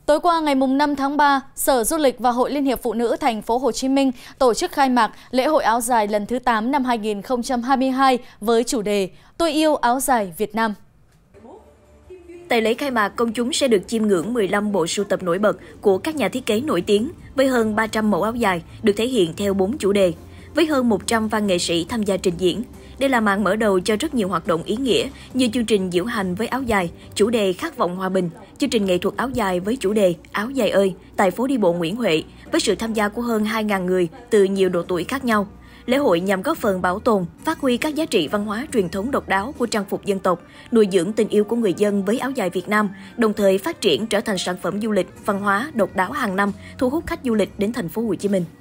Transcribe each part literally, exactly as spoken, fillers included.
Tối qua ngày năm tháng ba, Sở Du lịch và Hội Liên hiệp Phụ nữ Thành phố Hồ Chí Minh tổ chức khai mạc lễ hội áo dài lần thứ tám năm hai nghìn không trăm hai mươi hai với chủ đề Tôi yêu áo dài Việt Nam. Tại lễ khai mạc, công chúng sẽ được chiêm ngưỡng mười lăm bộ sưu tập nổi bật của các nhà thiết kế nổi tiếng với hơn ba trăm mẫu áo dài được thể hiện theo bốn chủ đề, với hơn một trăm văn nghệ sĩ tham gia trình diễn. Đây là màn mở đầu cho rất nhiều hoạt động ý nghĩa như chương trình diễu hành với áo dài, chủ đề khát vọng hòa bình, chương trình nghệ thuật áo dài với chủ đề Áo dài ơi tại phố đi bộ Nguyễn Huệ với sự tham gia của hơn hai nghìn người từ nhiều độ tuổi khác nhau. Lễ hội nhằm góp phần bảo tồn, phát huy các giá trị văn hóa truyền thống độc đáo của trang phục dân tộc, nuôi dưỡng tình yêu của người dân với áo dài Việt Nam, đồng thời phát triển trở thành sản phẩm du lịch, văn hóa độc đáo hàng năm, thu hút khách du lịch đến thành phố Hồ Chí Minh.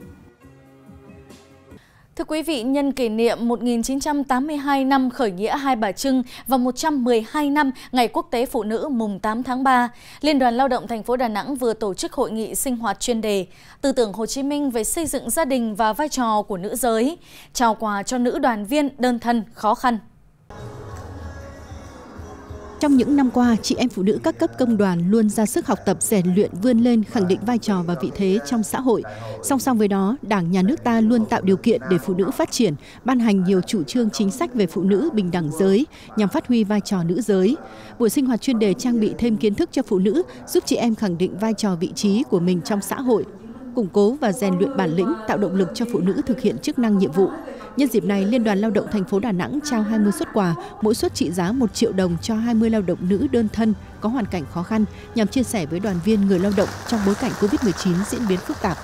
Thưa quý vị, nhân kỷ niệm một nghìn chín trăm tám mươi hai năm khởi nghĩa Hai Bà Trưng và một trăm mười hai năm Ngày Quốc tế Phụ nữ mùng tám tháng ba, Liên đoàn Lao động thành phố Đà Nẵng vừa tổ chức hội nghị sinh hoạt chuyên đề Tư tưởng Hồ Chí Minh về xây dựng gia đình và vai trò của nữ giới, trao quà cho nữ đoàn viên đơn thân khó khăn. Trong những năm qua, chị em phụ nữ các cấp công đoàn luôn ra sức học tập, rèn luyện, vươn lên, khẳng định vai trò và vị thế trong xã hội. Song song với đó, Đảng, Nhà nước ta luôn tạo điều kiện để phụ nữ phát triển, ban hành nhiều chủ trương chính sách về phụ nữ bình đẳng giới nhằm phát huy vai trò nữ giới. Buổi sinh hoạt chuyên đề trang bị thêm kiến thức cho phụ nữ, giúp chị em khẳng định vai trò vị trí của mình trong xã hội, củng cố và rèn luyện bản lĩnh, tạo động lực cho phụ nữ thực hiện chức năng nhiệm vụ. Nhân dịp này, Liên đoàn Lao động thành phố Đà Nẵng trao hai mươi suất quà, mỗi suất trị giá một triệu đồng cho hai mươi lao động nữ đơn thân có hoàn cảnh khó khăn, nhằm chia sẻ với đoàn viên người lao động trong bối cảnh Covid mười chín diễn biến phức tạp.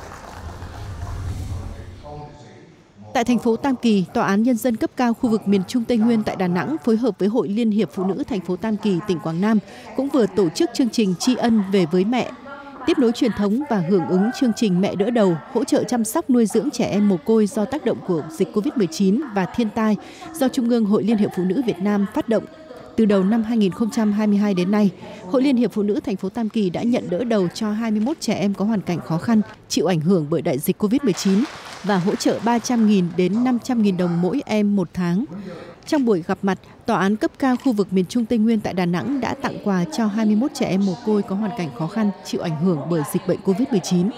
Tại thành phố Tam Kỳ, Tòa án Nhân dân cấp cao khu vực miền Trung Tây Nguyên tại Đà Nẵng phối hợp với Hội Liên hiệp Phụ nữ thành phố Tam Kỳ, tỉnh Quảng Nam cũng vừa tổ chức chương trình tri ân về với mẹ, tiếp nối truyền thống và hưởng ứng chương trình Mẹ đỡ đầu, hỗ trợ chăm sóc nuôi dưỡng trẻ em mồ côi do tác động của dịch Covid mười chín và thiên tai do Trung ương Hội Liên hiệp Phụ nữ Việt Nam phát động. Từ đầu năm hai nghìn không trăm hai mươi hai đến nay, Hội Liên hiệp Phụ nữ thành phố Tam Kỳ đã nhận đỡ đầu cho hai mươi mốt trẻ em có hoàn cảnh khó khăn, chịu ảnh hưởng bởi đại dịch Covid mười chín và hỗ trợ ba trăm nghìn đến năm trăm nghìn đồng mỗi em một tháng. Trong buổi gặp mặt, Tòa án cấp cao khu vực miền Trung Tây Nguyên tại Đà Nẵng đã tặng quà cho hai mươi mốt trẻ em mồ côi có hoàn cảnh khó khăn, chịu ảnh hưởng bởi dịch bệnh Covid mười chín.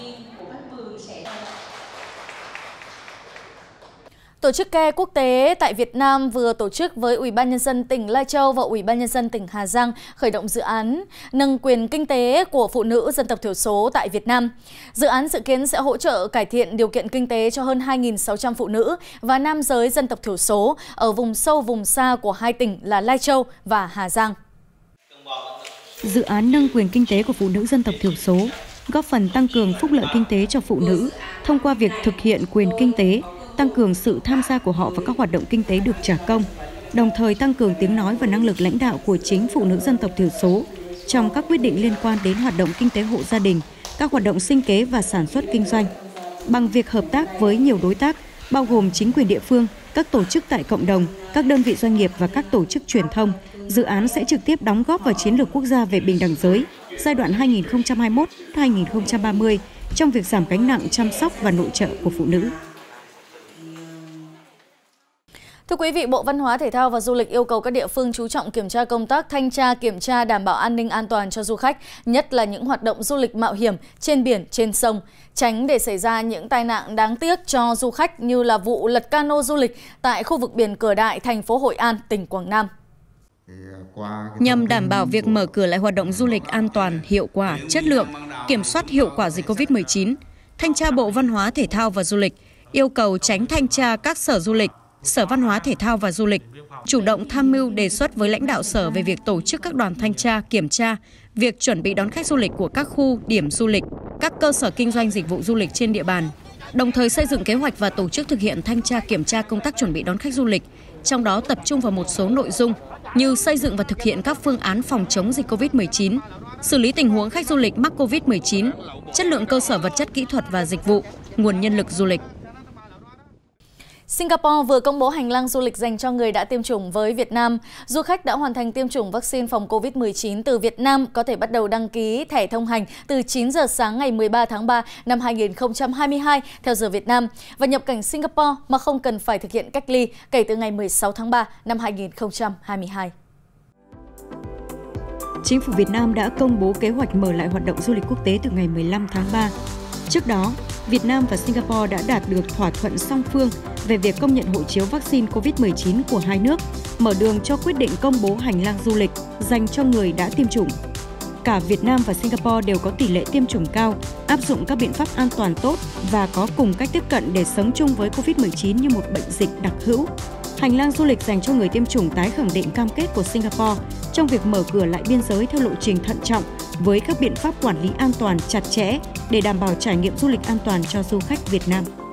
Tổ chức Care Quốc tế tại Việt Nam vừa tổ chức với Ủy ban Nhân dân tỉnh Lai Châu và Ủy ban Nhân dân tỉnh Hà Giang khởi động dự án nâng quyền kinh tế của phụ nữ dân tộc thiểu số tại Việt Nam. Dự án dự kiến sẽ hỗ trợ cải thiện điều kiện kinh tế cho hơn hai nghìn sáu trăm phụ nữ và nam giới dân tộc thiểu số ở vùng sâu vùng xa của hai tỉnh là Lai Châu và Hà Giang. Dự án nâng quyền kinh tế của phụ nữ dân tộc thiểu số góp phần tăng cường phúc lợi kinh tế cho phụ nữ thông qua việc thực hiện quyền kinh tế, tăng cường sự tham gia của họ vào các hoạt động kinh tế được trả công, đồng thời tăng cường tiếng nói và năng lực lãnh đạo của chính phụ nữ dân tộc thiểu số trong các quyết định liên quan đến hoạt động kinh tế hộ gia đình, các hoạt động sinh kế và sản xuất kinh doanh. Bằng việc hợp tác với nhiều đối tác, bao gồm chính quyền địa phương, các tổ chức tại cộng đồng, các đơn vị doanh nghiệp và các tổ chức truyền thông, dự án sẽ trực tiếp đóng góp vào chiến lược quốc gia về bình đẳng giới giai đoạn hai nghìn không trăm hai mươi mốt đến hai nghìn không trăm ba mươi trong việc giảm gánh nặng chăm sóc và nội trợ của phụ nữ. Thưa quý vị, Bộ Văn hóa, Thể thao và Du lịch yêu cầu các địa phương chú trọng kiểm tra công tác thanh tra, kiểm tra đảm bảo an ninh an toàn cho du khách, nhất là những hoạt động du lịch mạo hiểm trên biển, trên sông, tránh để xảy ra những tai nạn đáng tiếc cho du khách như là vụ lật cano du lịch tại khu vực biển Cửa Đại, thành phố Hội An, tỉnh Quảng Nam. Nhằm đảm bảo việc mở cửa lại hoạt động du lịch an toàn, hiệu quả, chất lượng, kiểm soát hiệu quả dịch Covid mười chín, Thanh tra Bộ Văn hóa, Thể thao và Du lịch yêu cầu tránh thanh tra các sở du lịch, Sở Văn hóa, Thể thao và Du lịch chủ động tham mưu đề xuất với lãnh đạo sở về việc tổ chức các đoàn thanh tra, kiểm tra việc chuẩn bị đón khách du lịch của các khu, điểm du lịch, các cơ sở kinh doanh dịch vụ du lịch trên địa bàn, đồng thời xây dựng kế hoạch và tổ chức thực hiện thanh tra kiểm tra công tác chuẩn bị đón khách du lịch, trong đó tập trung vào một số nội dung như xây dựng và thực hiện các phương án phòng chống dịch Covid mười chín, xử lý tình huống khách du lịch mắc Covid mười chín, chất lượng cơ sở vật chất kỹ thuật và dịch vụ, nguồn nhân lực du lịch. Singapore vừa công bố hành lang du lịch dành cho người đã tiêm chủng với Việt Nam. Du khách đã hoàn thành tiêm chủng vaccine phòng Covid mười chín từ Việt Nam có thể bắt đầu đăng ký thẻ thông hành từ chín giờ sáng ngày mười ba tháng ba năm hai nghìn không trăm hai mươi hai theo giờ Việt Nam và nhập cảnh Singapore mà không cần phải thực hiện cách ly kể từ ngày mười sáu tháng ba năm hai nghìn không trăm hai mươi hai. Chính phủ Việt Nam đã công bố kế hoạch mở lại hoạt động du lịch quốc tế từ ngày mười lăm tháng ba. Trước đó, Việt Nam và Singapore đã đạt được thỏa thuận song phương về việc công nhận hộ chiếu vaccine covid mười chín của hai nước, mở đường cho quyết định công bố hành lang du lịch dành cho người đã tiêm chủng. Cả Việt Nam và Singapore đều có tỷ lệ tiêm chủng cao, áp dụng các biện pháp an toàn tốt và có cùng cách tiếp cận để sống chung với covid mười chín như một bệnh dịch đặc hữu. Hành lang du lịch dành cho người tiêm chủng tái khẳng định cam kết của Singapore trong việc mở cửa lại biên giới theo lộ trình thận trọng với các biện pháp quản lý an toàn chặt chẽ để đảm bảo trải nghiệm du lịch an toàn cho du khách Việt Nam.